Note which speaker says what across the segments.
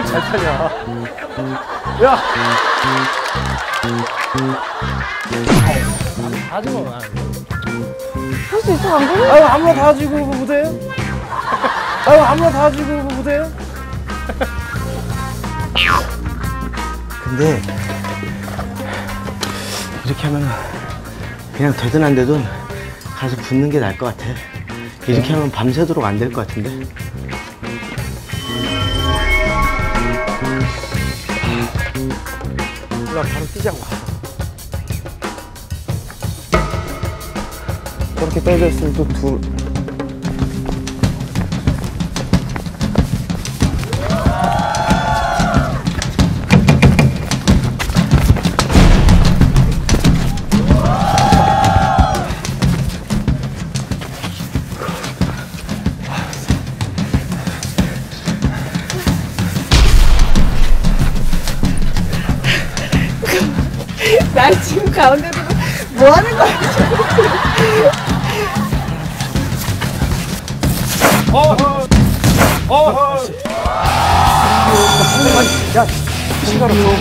Speaker 1: 잘 타냐. 야! 다 죽어.
Speaker 2: 할 수 있어, 안 돼?
Speaker 1: 아유, 아무나 다 지고 못해요? 아유, 아무나 다 지고 못해요?
Speaker 3: 근데 이렇게 하면 그냥 되든 안 되든 가서 붙는 게 나을 것 같아. 이렇게 하면 밤새도록 안 될 것 같은데.
Speaker 1: 나 바로 뛰자고. 저렇게 떨어져 있으면 또 둘.
Speaker 2: 나 지금 가운데 두고 뭐 하는 거야?
Speaker 1: 야, 시간 없어.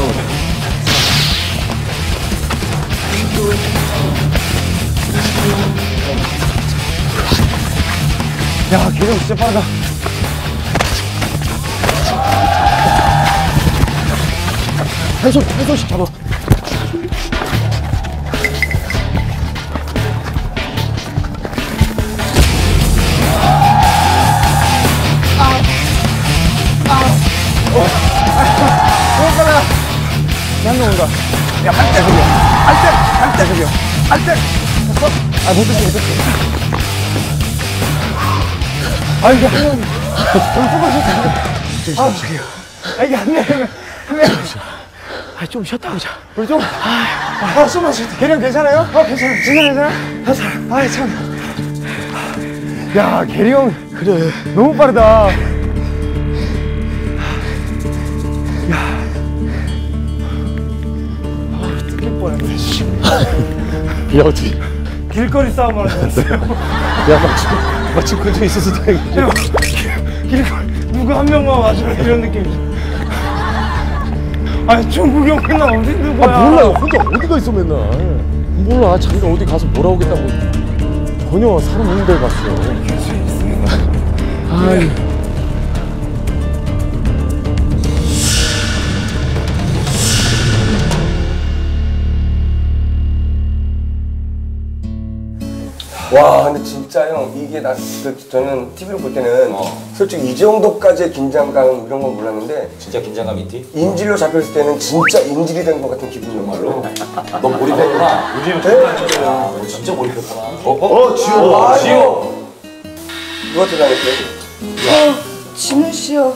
Speaker 1: 야, 계정 진짜 빠르다. 한 손씩 잡아. 한명 온다. 야, 할 때 저기요. 할 때 저기요. 할 때. 됐어? 아, 못 됐어. 아, 이게 한 명. 좀 저기요. 아, 이게 한 명. 아, 좀 쉬었다 오자. 우리 좀. 숨만 쉬었다. 계령 괜찮아요? 괜찮아. 아, 참. 야, 계리 형. 그래. 너무 빠르다. 야. 야, 어떻게 길거리 싸움을 하셨어요? 야, 마침 근처에 있어서 다행이죠. 길거리 누구 한 명만 와주면 이런 느낌이죠. 아니, 종국이 형 맨날 어디 있는 거야?
Speaker 4: 아, 몰라요. 혼자 어디가 있어 맨날. 몰라. 자기가 어디 가서 몰아오겠다고 전혀 사람 있는 데 갔어. 아이.
Speaker 5: 와, 근데 진짜 형, 이게 저는 TV로 볼 때는 솔직히 이 정도까지의 긴장감 이런 건 몰랐는데
Speaker 6: 진짜 긴장감 있지?
Speaker 5: 인질로 잡혔을 때는 진짜 인질이 된 것 같은 기분 정말로.
Speaker 6: 너 몰입했구나.
Speaker 5: 요즘
Speaker 6: 너 진짜 몰입했구나.
Speaker 5: 지효! 누구한테 당했어요?
Speaker 2: 진우 씨요.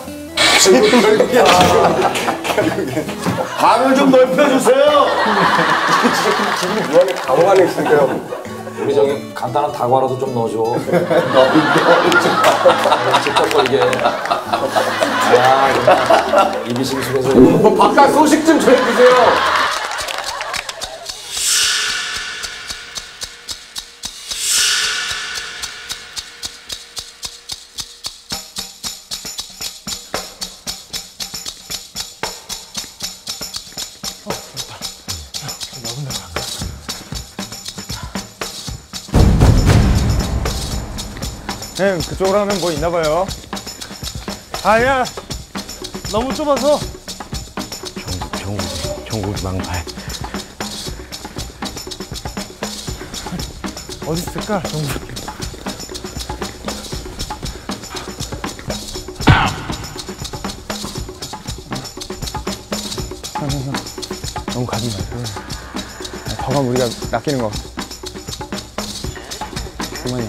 Speaker 4: 방을 좀 넓혀주세요.
Speaker 5: 진짜 기분이 묘하게 당황하네, 있으니까요.
Speaker 6: 우리 저기 간단한 다과라도 좀 넣어줘. 직접 걸게. 야, 입이 심심해서.
Speaker 4: 뭐 바깥 소식 좀 전해주세요.
Speaker 1: 형, 그쪽으로 하면 뭐 있나 봐요. 아야, 너무 좁아서.
Speaker 3: 전국 망발.
Speaker 1: 어디 있을까, 정국. 형. 너무 가지 마세요. 더 가면 우리가 낚이는 거. 그만해.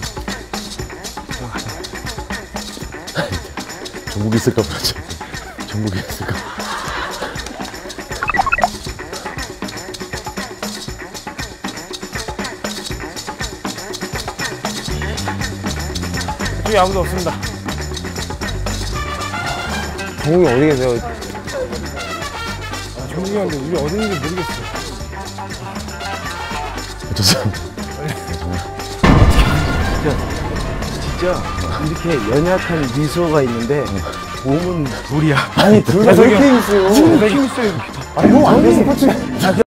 Speaker 4: 전국에 있을까 보지. 전국에 있을까.
Speaker 1: 저기 아무도 없습니다. 정국이 어디 계세요? 정국이 형인데 우리 어디 있는지 모르겠어요.
Speaker 4: 죄송합니다.
Speaker 3: 진짜 이렇게 연약한 미소가 있는데 몸은 불이야.
Speaker 1: 아니 둘다 왜 이렇게 있어요? 힘 있어요. 아니 형안 돼. 스포츠.